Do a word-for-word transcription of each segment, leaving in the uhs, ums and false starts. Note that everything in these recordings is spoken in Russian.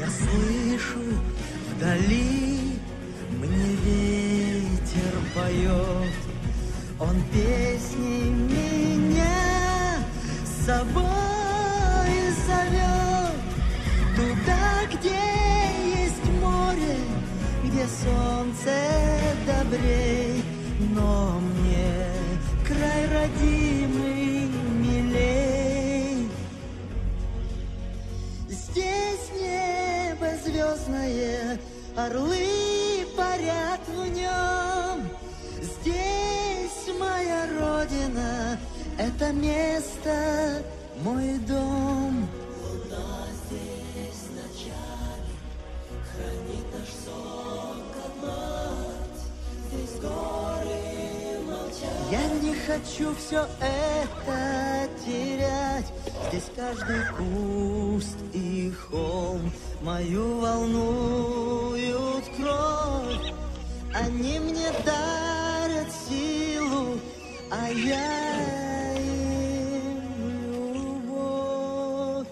Я слышу вдали, мне ветер поет, он песней меня с собой зовет. Туда, где есть море, где солнце добрей, но мне край родимый милей. Здесь небо звездное, орлы парят в нем. Здесь моя родина, это место мой дом. Луна здесь ночами хранит наш сон, как мать. Здесь горы молчат. Я не хочу все это терять. Здесь каждый куст и холм мою волнуют кровь. Они мне дарят силу, а я им любовь.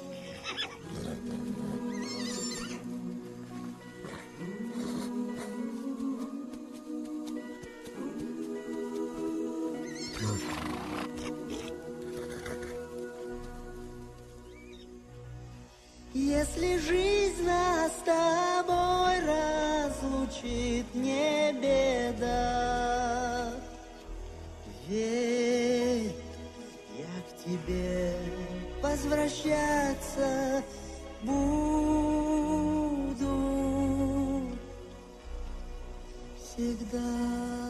Если жизнь нас с тобой разлучит, не беда. Верь, я к тебе возвращаться буду всегда.